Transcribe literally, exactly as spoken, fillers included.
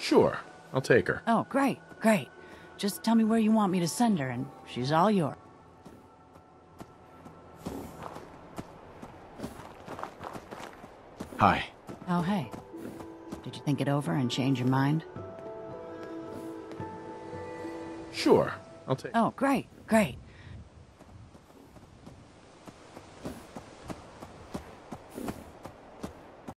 Sure, I'll take her. Oh, great, great. Just tell me where you want me to send her, and she's all yours. Hi. Oh, hey. Did you think it over and change your mind? Sure, I'll take... Oh, great, great.